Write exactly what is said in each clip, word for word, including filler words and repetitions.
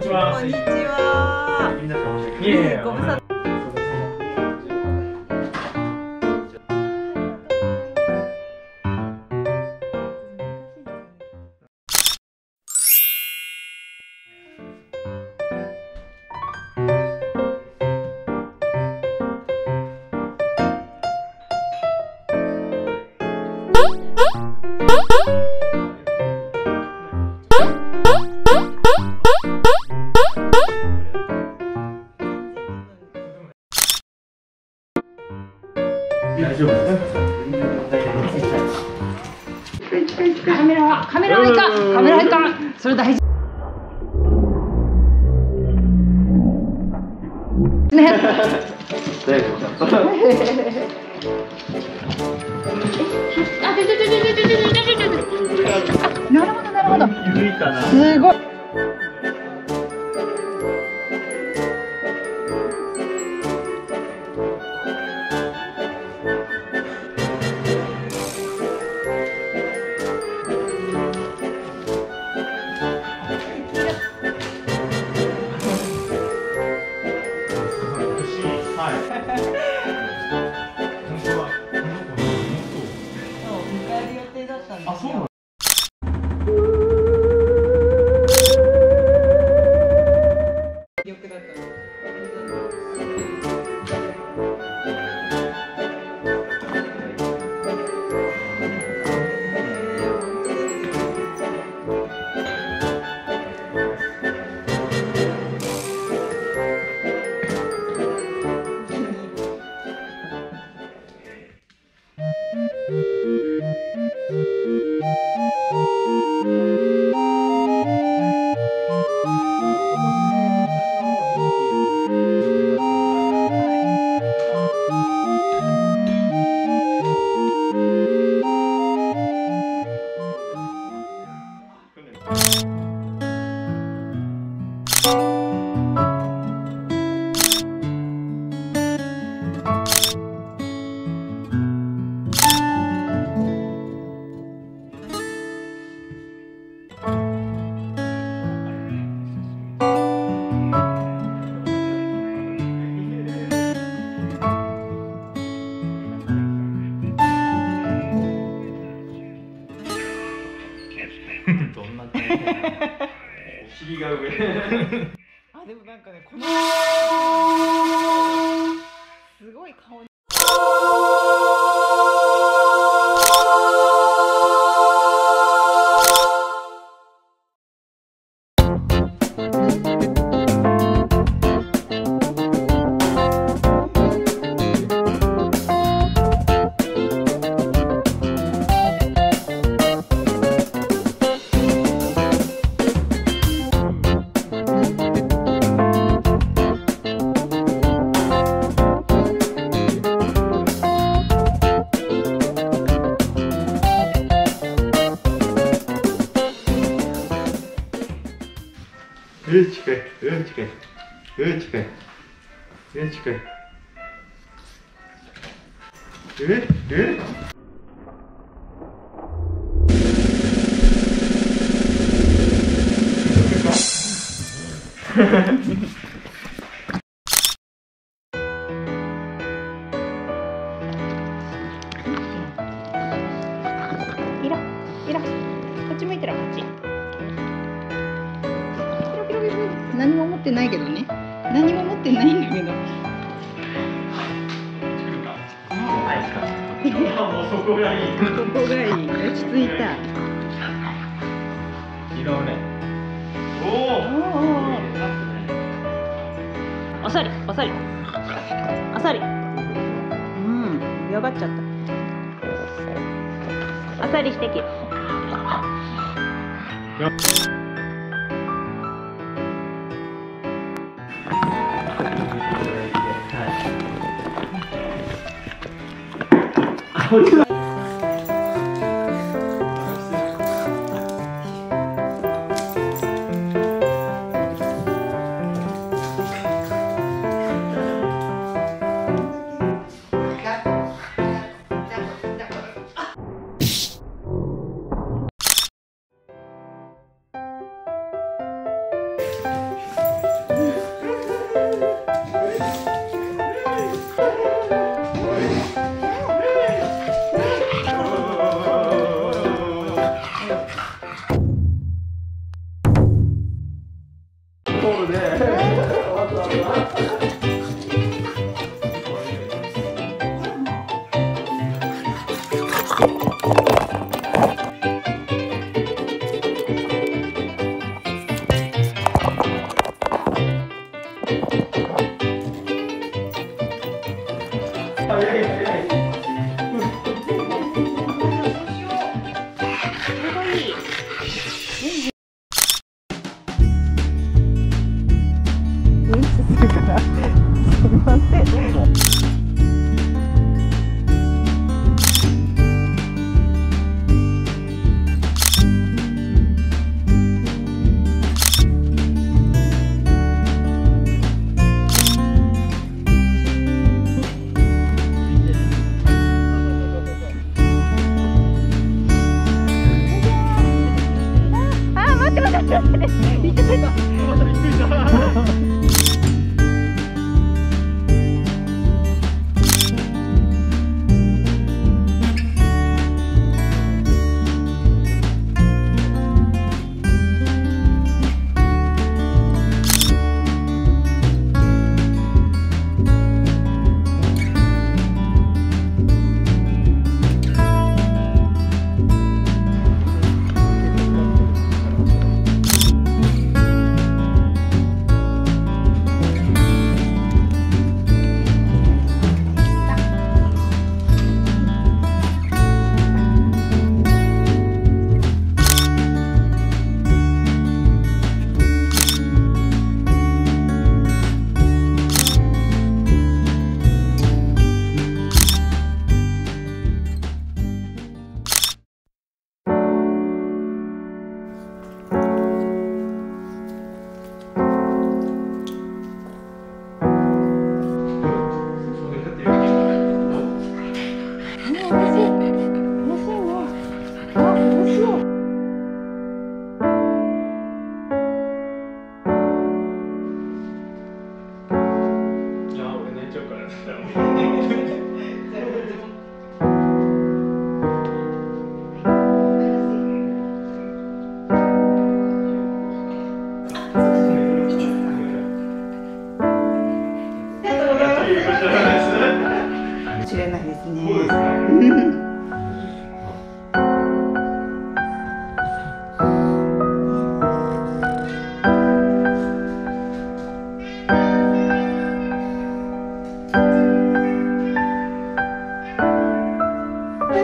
ちは。 こんにちは。 みんなで申し訳ない。いえいえ、 ご無沙汰。 大丈夫です。 カメラはカメラはいかん、カメラはいかん、それ大事。ね。 大丈夫だ。 あ、ちょちょちょちょちょちょちょちょ。あ、なるほどなるほど。 緩いかな。 すごい。 あ、そうなの。どんな感じ？お尻が上。 あ、でもなんかね、このすごい顔に。 うん近い、うん近い、うん近い、うん近い。ええいら、いら、こっち向いてら、こっち。何も持ってないけどね。何も持ってないんだけど。 もうそこがいい。 ここがいい。落ち着いた。 違うね。おお。 あさり、あさり。あさり。うん、上がっちゃった。あさりしてき。 はい。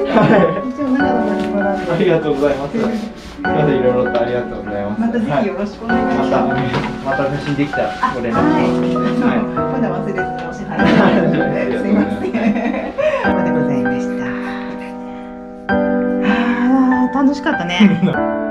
一応長野までもらって。 ありがとうございます。すみません、いろいろとありがとうございます。 またぜひよろしくお願いします。 また、また写真できたらご連絡します。 はい。まだ忘れずにお支払い。すみません。までございました。ああ、楽しかったね。